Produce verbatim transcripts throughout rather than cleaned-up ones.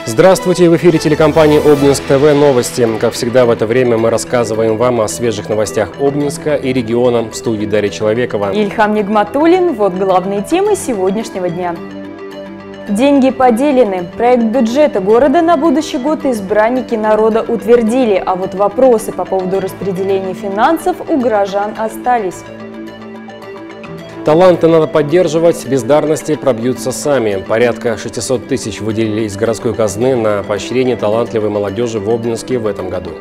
Здравствуйте! В эфире телекомпании Обнинск ТВ новости. Как всегда в это время мы рассказываем вам о свежих новостях Обнинска и региона. В студии Дарья Человекова. Ильхам Нигматуллин. Вот главные темы сегодняшнего дня. Деньги поделены. Проект бюджета города на будущий год избранники народа утвердили, а вот вопросы по поводу распределения финансов у горожан остались. Таланты надо поддерживать, бездарности пробьются сами. Порядка шестисот тысяч выделили из городской казны на поощрение талантливой молодежи в Обнинске в этом году.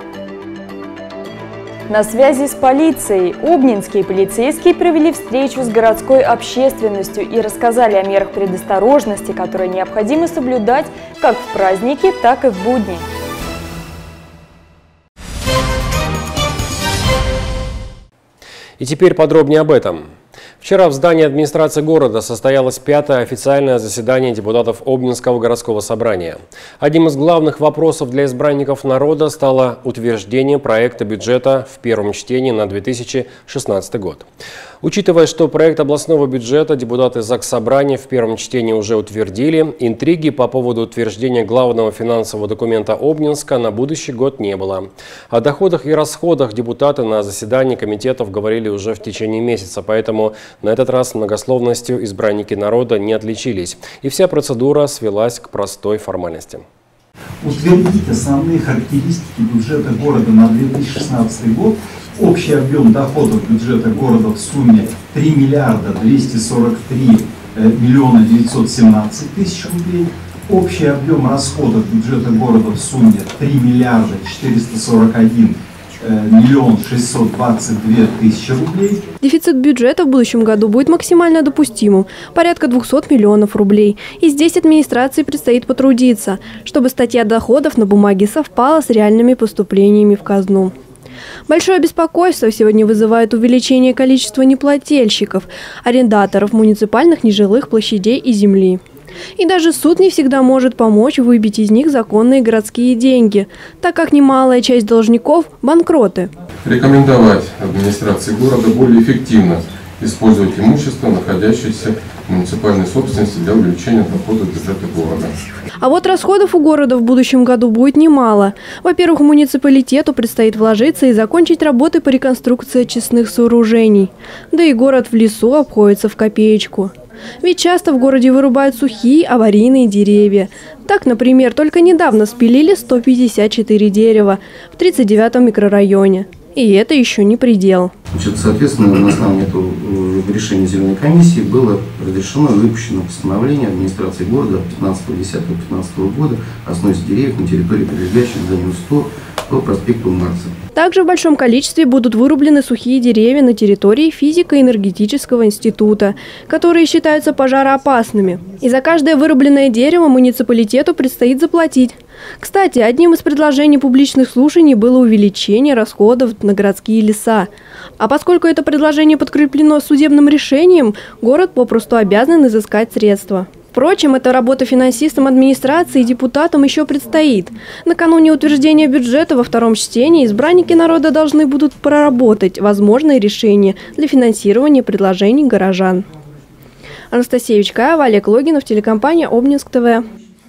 На связи с полицией. Обнинские полицейские провели встречу с городской общественностью и рассказали о мерах предосторожности, которые необходимо соблюдать как в праздники, так и в будни. И теперь подробнее об этом. Вчера в здании администрации города состоялось пятое официальное заседание депутатов Обнинского городского собрания. Одним из главных вопросов для избранников народа стало утверждение проекта бюджета в первом чтении на две тысячи шестнадцатый год. Учитывая, что проект областного бюджета депутаты Заксобрания в первом чтении уже утвердили, интриги по поводу утверждения главного финансового документа Обнинска на будущий год не было. О доходах и расходах депутаты на заседании комитетов говорили уже в течение месяца, поэтому на этот раз многословностью избранники народа не отличились, и вся процедура свелась к простой формальности. Утвердить основные характеристики бюджета города на две тысячи шестнадцатый год. Общий объем доходов бюджета города в сумме три миллиарда двести сорок три миллиона девятьсот семнадцать тысяч рублей. Общий объем расходов бюджета города в сумме три миллиарда четыреста сорок один миллион шестьсот двадцать две тысячи рублей. Дефицит бюджета в будущем году будет максимально допустимым – порядка двухсот миллионов рублей. И здесь администрации предстоит потрудиться, чтобы статья доходов на бумаге совпала с реальными поступлениями в казну. Большое беспокойство сегодня вызывает увеличение количества неплательщиков, арендаторов муниципальных нежилых площадей и земли. И даже суд не всегда может помочь выбить из них законные городские деньги, так как немалая часть должников – банкроты. Рекомендовать администрации города более эффективно использовать имущество, находящееся в муниципальной собственности, для увеличения доходов бюджета города. А вот расходов у города в будущем году будет немало. Во-первых, муниципалитету предстоит вложиться и закончить работы по реконструкции очистных сооружений. Да и город в лесу обходится в копеечку. Ведь часто в городе вырубают сухие аварийные деревья. Так, например, только недавно спилили сто пятьдесят четыре дерева в тридцать девятом микрорайоне. И это еще не предел. Значит, соответственно, на основании этого решения Зеленой комиссии было разрешено и выпущено постановление администрации города пятнадцатого десятого две тысячи пятнадцатого года о сносе деревьев на территории прилегающей к зданию сто по проспекту Марса. Также в большом количестве будут вырублены сухие деревья на территории физико-энергетического института, которые считаются пожароопасными. И за каждое вырубленное дерево муниципалитету предстоит заплатить. Кстати, одним из предложений публичных слушаний было увеличение расходов на городские леса. А поскольку это предложение подкреплено судебным решением, город попросту обязан изыскать средства. Впрочем, эта работа финансистам администрации и депутатам еще предстоит. Накануне утверждения бюджета во втором чтении избранники народа должны будут проработать возможные решения для финансирования предложений горожан. Анастасия Вичкаева, Олег Логинов, телекомпания Обнинск ТВ.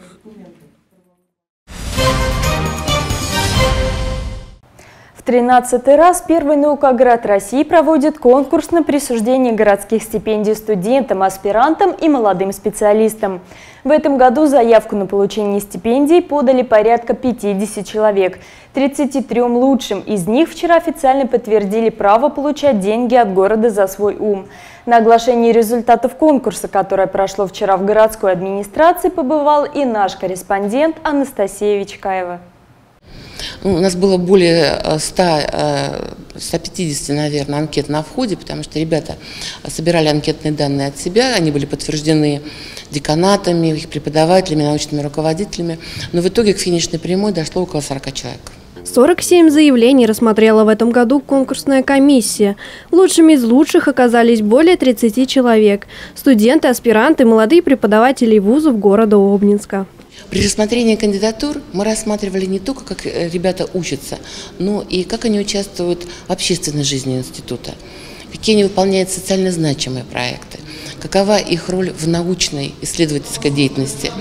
В тринадцатый раз первый наукоград России проводит конкурс на присуждение городских стипендий студентам, аспирантам и молодым специалистам. В этом году заявку на получение стипендий подали порядка пятидесяти человек. тридцати трём лучшим из них вчера официально подтвердили право получать деньги от города за свой ум. На оглашении результатов конкурса, которое прошло вчера в городской администрации, побывал и наш корреспондент Анастасия Вичкаева. У нас было более ста, ста пятидесяти, наверное, анкет на входе, потому что ребята собирали анкетные данные от себя, они были подтверждены деканатами, их преподавателями, научными руководителями, но в итоге к финишной прямой дошло около сорока человек. сорок семь заявлений рассмотрела в этом году конкурсная комиссия. Лучшими из лучших оказались более тридцати человек – студенты, аспиранты, молодые преподаватели вузов города Обнинска. При рассмотрении кандидатур мы рассматривали не только, как ребята учатся, но и как они участвуют в общественной жизни института, какие они выполняют социально значимые проекты, какова их роль в научной исследовательской деятельности,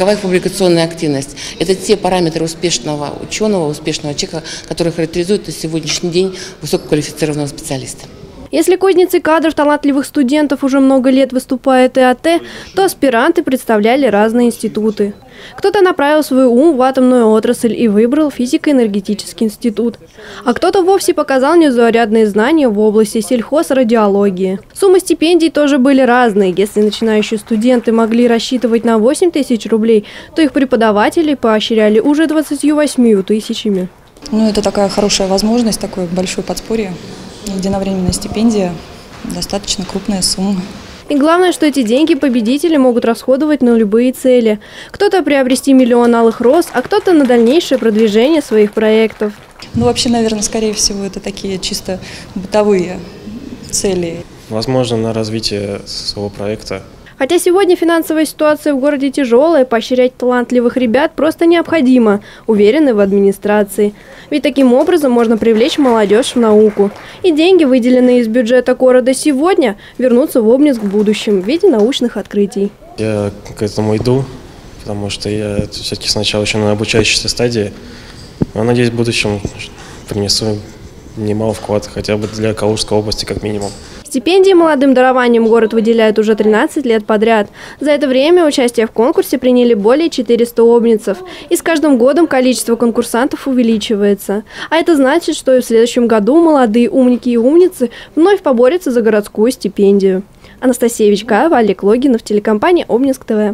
поисковая и публикационная активность. Это те параметры успешного ученого, успешного человека, которые характеризуют на сегодняшний день высококвалифицированного специалиста. Если кузницей кадров талантливых студентов уже много лет выступает ИАТ, то аспиранты представляли разные институты. Кто-то направил свой ум в атомную отрасль и выбрал физико-энергетический институт. А кто-то вовсе показал незаурядные знания в области сельхозрадиологии. Суммы стипендий тоже были разные. Если начинающие студенты могли рассчитывать на восемь тысяч рублей, то их преподаватели поощряли уже двадцатью восьмью тысячами. Ну, это такая хорошая возможность, такое большое подспорье. Единовременная стипендия, достаточно крупная сумма. И главное, что эти деньги победители могут расходовать на любые цели. Кто-то приобрести миллион алых роз, а кто-то на дальнейшее продвижение своих проектов. Ну, вообще, наверное, скорее всего, это такие чисто бытовые цели. Возможно, на развитие своего проекта. Хотя сегодня финансовая ситуация в городе тяжелая, поощрять талантливых ребят просто необходимо, уверены в администрации. Ведь таким образом можно привлечь молодежь в науку. И деньги, выделенные из бюджета города сегодня, вернутся в Обнинск в будущем в виде научных открытий. Я к этому иду, потому что я все-таки сначала еще на обучающейся стадии. Но, надеюсь, в будущем принесу немалый вклад, хотя бы для Калужской области как минимум. Стипендии молодым дарованием город выделяет уже тринадцать лет подряд. За это время участие в конкурсе приняли более четырёхсот обнинцев. И с каждым годом количество конкурсантов увеличивается. А это значит, что и в следующем году молодые умники и умницы вновь поборются за городскую стипендию. Анастасия Вичкаева, Олег Логинов, телекомпания Обнинск ТВ.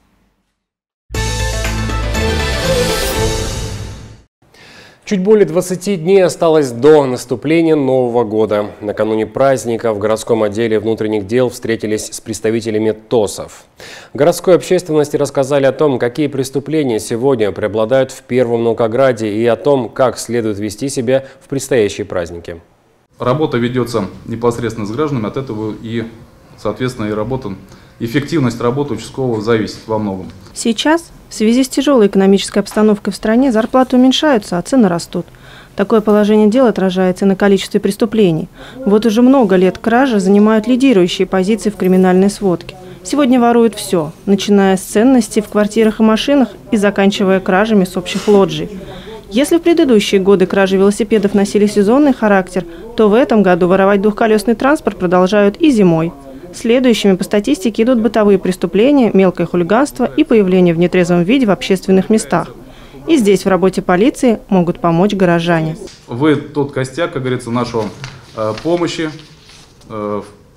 Чуть более двадцати дней осталось до наступления Нового года. Накануне праздника в городском отделе внутренних дел встретились с представителями ТОСов. Городской общественности рассказали о том, какие преступления сегодня преобладают в Первом Наукограде и о том, как следует вести себя в предстоящие праздники. Работа ведется непосредственно с гражданами, от этого и, соответственно, и работа, эффективность работы участкового зависит во многом. Сейчас в связи с тяжелой экономической обстановкой в стране зарплаты уменьшаются, а цены растут. Такое положение дел отражается и на количестве преступлений. Вот уже много лет кражи занимают лидирующие позиции в криминальной сводке. Сегодня воруют все, начиная с ценностей в квартирах и машинах и заканчивая кражами с общих лоджий. Если в предыдущие годы кражи велосипедов носили сезонный характер, то в этом году воровать двухколесный транспорт продолжают и зимой. Следующими по статистике идут бытовые преступления, мелкое хулиганство и появление в нетрезвом виде в общественных местах. И здесь в работе полиции могут помочь горожане. Вы тот костяк, как говорится, нашего э, помощи э,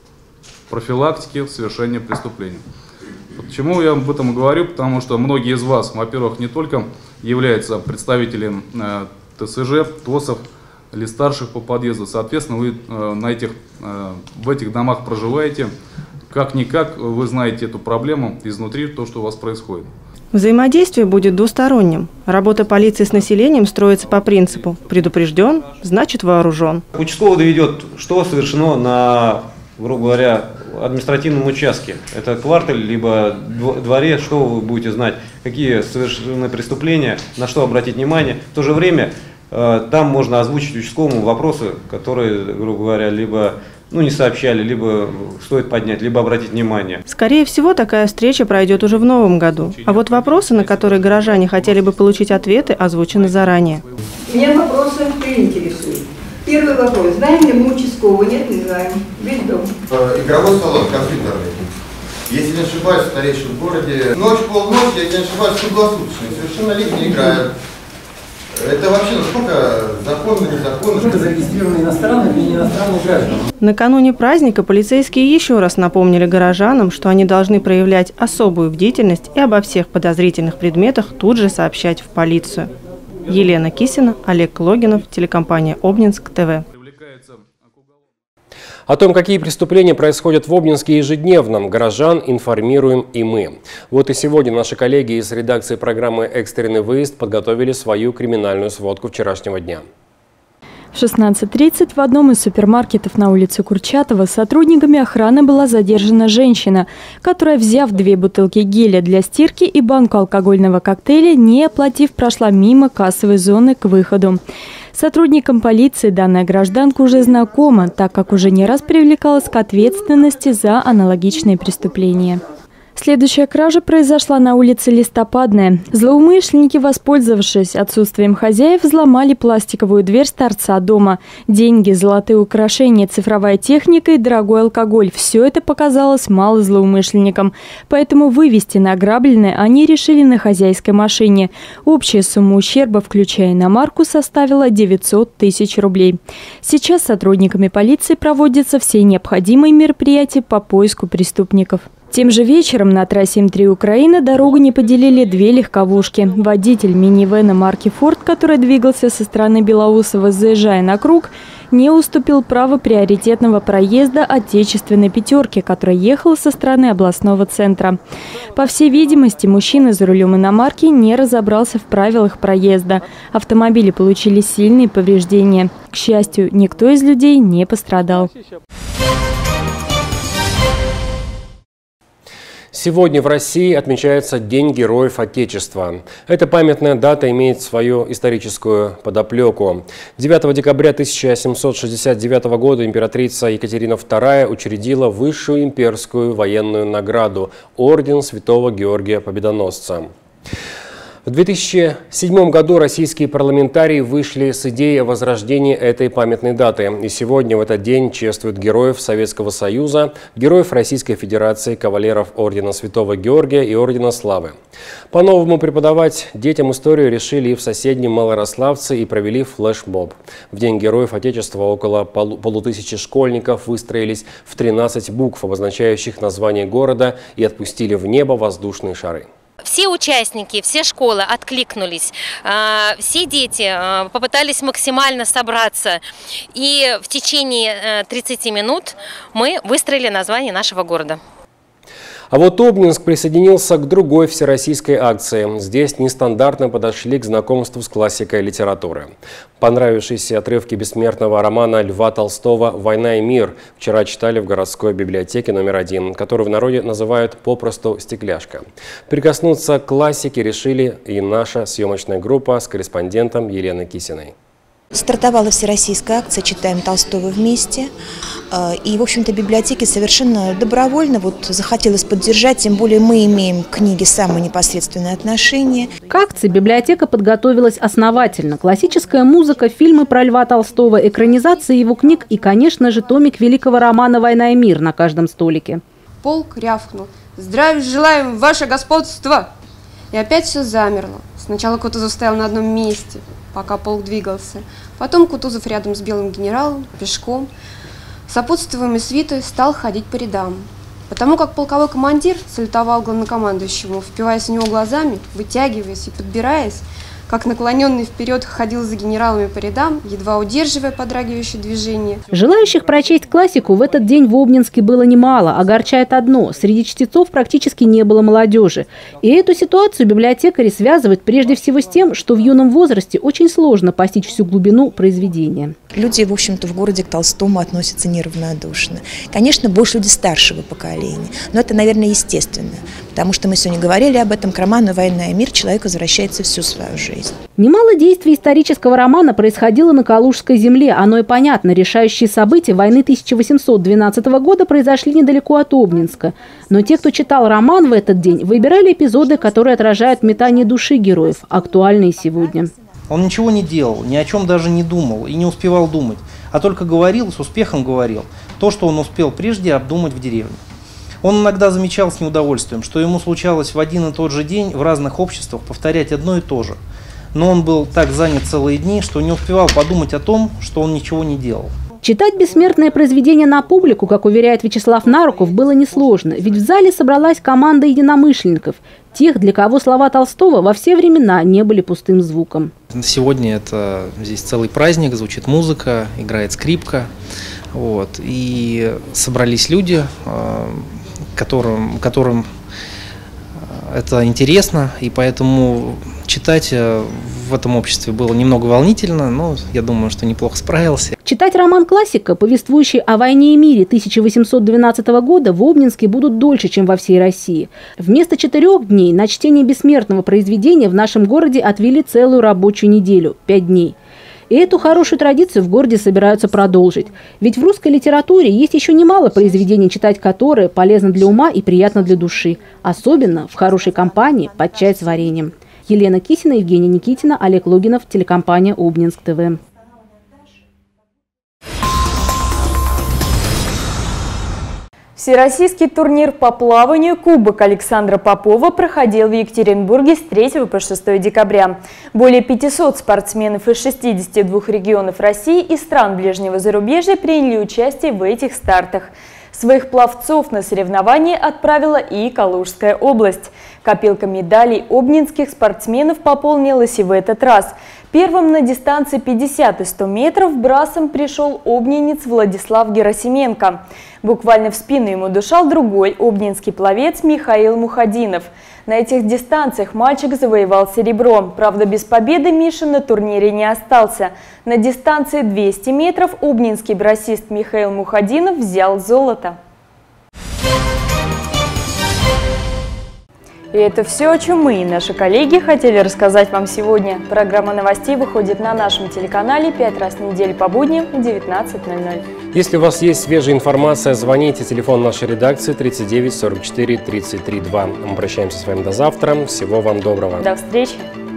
в профилактике совершения преступлений. Почему я об этом говорю? Потому что многие из вас, во-первых, не только являются представителями э, ТСЖ, ТОСов, или старших по подъезду. Соответственно, вы э, на этих, э, в этих домах проживаете. Как-никак вы знаете эту проблему изнутри, то, что у вас происходит. Взаимодействие будет двусторонним. Работа полиции с населением строится по принципу «предупрежден, значит вооружен». Участковый доведет, что совершено на, грубо говоря, административном участке. Это квартале, либо дворе, что вы будете знать, какие совершены преступления, на что обратить внимание. В то же время там можно озвучить участковому вопросы, которые, грубо говоря, либо ну, не сообщали, либо стоит поднять, либо обратить внимание. Скорее всего, такая встреча пройдет уже в новом году. А вот вопросы, на которые горожане хотели бы получить ответы, озвучены заранее. Меня вопросы три интересуют. Первый вопрос. Знаем ли мы участкового? Нет, не знаем. Весь дом. Игровой салон компьютерный. Если не ошибаюсь, в старейшем городе. Ночь, полночь, если не ошибаюсь, круглосуточно. Совершенно люди играют. Это вообще насколько законно, незаконно? Сколько зарегистрированы иностранных и не иностранных граждан? Накануне праздника полицейские еще раз напомнили горожанам, что они должны проявлять особую бдительность и обо всех подозрительных предметах тут же сообщать в полицию. Елена Кисина, Олег Логинов, телекомпания Обнинск ТВ. О том, какие преступления происходят в Обнинске ежедневно, горожан информируем и мы. Вот и сегодня наши коллеги из редакции программы «Экстренный выезд» подготовили свою криминальную сводку вчерашнего дня. В шестнадцать тридцать в одном из супермаркетов на улице Курчатова сотрудниками охраны была задержана женщина, которая, взяв две бутылки геля для стирки и банку алкогольного коктейля, не оплатив, прошла мимо кассовой зоны к выходу. Сотрудникам полиции данная гражданка уже знакома, так как уже не раз привлекалась к ответственности за аналогичные преступления. Следующая кража произошла на улице Листопадная. Злоумышленники, воспользовавшись отсутствием хозяев, взломали пластиковую дверь с торца дома. Деньги, золотые украшения, цифровая техника и дорогой алкоголь – все это показалось мало злоумышленникам. Поэтому вывести награбленное они решили на хозяйской машине. Общая сумма ущерба, включая иномарку, составила девятьсот тысяч рублей. Сейчас сотрудниками полиции проводятся все необходимые мероприятия по поиску преступников. Тем же вечером на трассе М три Украина дорогу не поделили две легковушки. Водитель минивэна марки «Форд», который двигался со стороны Белоусова, заезжая на круг, не уступил право приоритетного проезда отечественной «пятерки», которая ехала со стороны областного центра. По всей видимости, мужчина за рулем иномарки не разобрался в правилах проезда. Автомобили получили сильные повреждения. К счастью, никто из людей не пострадал. Сегодня в России отмечается День Героев Отечества. Эта памятная дата имеет свою историческую подоплеку. девятого декабря тысяча семьсот шестьдесят девятого года императрица Екатерина вторая учредила высшую имперскую военную награду – Орден Святого Георгия Победоносца. В две тысячи седьмом году российские парламентарии вышли с идеей о возрождении этой памятной даты. И сегодня в этот день чествуют героев Советского Союза, героев Российской Федерации, кавалеров Ордена Святого Георгия и Ордена Славы. По-новому преподавать детям историю решили и в соседнем Малорославце и провели флешмоб. В День Героев Отечества около полу полутысячи школьников выстроились в тринадцать букв, обозначающих название города, и отпустили в небо воздушные шары. Все участники, все школы откликнулись, все дети попытались максимально собраться. И в течение тридцати минут мы выстроили название нашего города. А вот Обнинск присоединился к другой всероссийской акции. Здесь нестандартно подошли к знакомству с классикой литературы. Понравившиеся отрывки бессмертного романа Льва Толстого «Война и мир» вчера читали в городской библиотеке номер один, которую в народе называют попросту «Стекляшка». Прикоснуться к классике решили и наша съемочная группа с корреспондентом Еленой Кисиной. Стартовала всероссийская акция «Читаем Толстого вместе». И, в общем-то, библиотеки совершенно добровольно вот захотелось поддержать, тем более мы имеем к книге самое непосредственное отношение. К акции библиотека подготовилась основательно. Классическая музыка, фильмы про Льва Толстого, экранизации его книг и, конечно же, томик великого романа «Война и мир» на каждом столике. Полк рявкнул: «Здравия желаем, ваше господство!» И опять все замерло. Сначала Кутузов стоял на одном месте, пока полк двигался. Потом Кутузов рядом с белым генералом, пешком, сопутствуемый свитой, стал ходить по рядам. Потому как полковой командир салютовал главнокомандующему, впиваясь в него глазами, вытягиваясь и подбираясь, как наклоненный вперед ходил за генералами по рядам, едва удерживая подрагивающее движение. Желающих прочесть классику в этот день в Обнинске было немало. Огорчает одно – среди чтецов практически не было молодежи. И эту ситуацию библиотекари связывают прежде всего с тем, что в юном возрасте очень сложно постичь всю глубину произведения. Люди, в общем-то, в городе к Толстому относятся неравнодушно. Конечно, больше люди старшего поколения, но это, наверное, естественно. Потому что мы сегодня говорили об этом, к роману «Война и мир» человек возвращается всю свою жизнь. Немало действий исторического романа происходило на Калужской земле. Оно и понятно. Решающие события войны тысяча восемьсот двенадцатого года произошли недалеко от Обнинска. Но те, кто читал роман в этот день, выбирали эпизоды, которые отражают метание души героев, актуальные сегодня. Он ничего не делал, ни о чем даже не думал и не успевал думать, а только говорил, с успехом говорил то, что он успел прежде обдумать в деревне. Он иногда замечал с неудовольствием, что ему случалось в один и тот же день в разных обществах повторять одно и то же. Но он был так занят целые дни, что не успевал подумать о том, что он ничего не делал. Читать бессмертное произведение на публику, как уверяет Вячеслав Наруков, было несложно, ведь в зале собралась команда единомышленников, тех, для кого слова Толстого во все времена не были пустым звуком. Сегодня это здесь целый праздник, звучит музыка, играет скрипка, вот, и собрались люди, которым, которым это интересно, и поэтому читать в этом обществе было немного волнительно, но я думаю, что неплохо справился. Читать роман классика, повествующий о войне и мире тысяча восемьсот двенадцатого года, в Обнинске будут дольше, чем во всей России. Вместо четырех дней на чтение бессмертного произведения в нашем городе отвели целую рабочую неделю – пять дней. И эту хорошую традицию в городе собираются продолжить. Ведь в русской литературе есть еще немало произведений, читать которые полезно для ума и приятно для души. Особенно в хорошей компании под чай с вареньем. Елена Кисина, Евгения Никитина, Олег Логинов, телекомпания Обнинск ТВ. Всероссийский турнир по плаванию «Кубок Александра Попова» проходил в Екатеринбурге с третьего по шестое декабря. Более пятисот спортсменов из шестидесяти двух регионов России и стран ближнего зарубежья приняли участие в этих стартах. Своих пловцов на соревнования отправила и Калужская область. Копилка медалей обнинских спортсменов пополнилась и в этот раз. Первым на дистанции пятьдесят и сто метров брасом пришел обнинец Владислав Герасименко. Буквально в спину ему дышал другой обнинский пловец Михаил Мухадинов. На этих дистанциях мальчик завоевал серебро. Правда, без победы Миша на турнире не остался. На дистанции двести метров обнинский брасист Михаил Мухадинов взял золото. И это все, о чем мы и наши коллеги хотели рассказать вам сегодня. Программа новостей выходит на нашем телеканале пять раз в неделю по будням в девятнадцать ноль ноль. Если у вас есть свежая информация, звоните. Телефон нашей редакции тридцать девять сорок четыре тридцать три два. Мы прощаемся с вами до завтра. Всего вам доброго. До встречи.